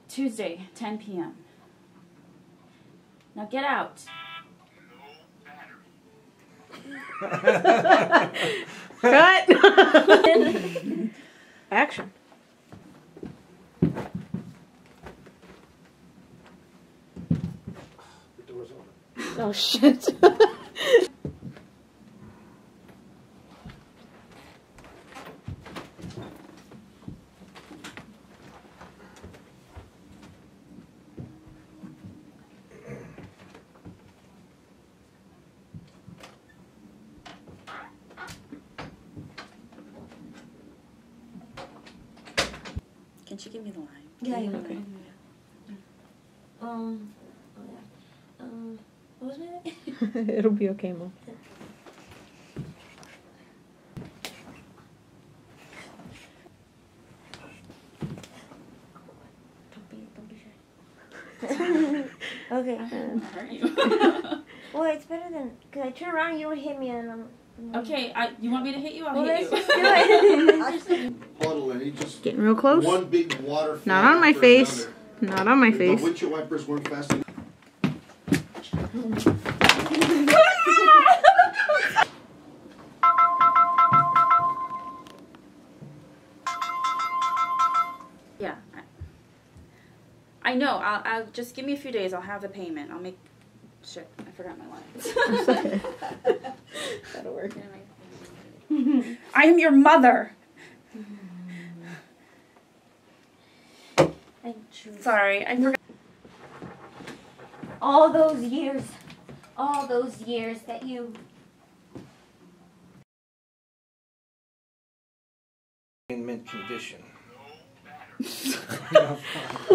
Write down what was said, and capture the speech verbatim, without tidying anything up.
Tuesday, ten p m Now get out. Cut! Action. The door's open. Oh shit. Can she give me the line? Yeah, yeah, okay. Um, oh yeah. Um, what was my name? It'll be okay, Mom. Don't be, don't be shy. Okay. I'll hurt you. Well, it's better than, cause I turn around, you don't hit me, and I'm. I'm Okay, I, you want me to hit you? I'll Well, hit let's you. just do it. Puddle and he just Getting real close. one big water. Not on my face. Not on my The face. windshield wipers weren't fast enough. Yeah. I, I know. I'll, I'll just give me a few days. I'll have the payment. I'll make. Shit, I forgot my lines. That'll work. I am your mother. I choose. Sorry, I forgot. All those years, all those years that you. In mint condition.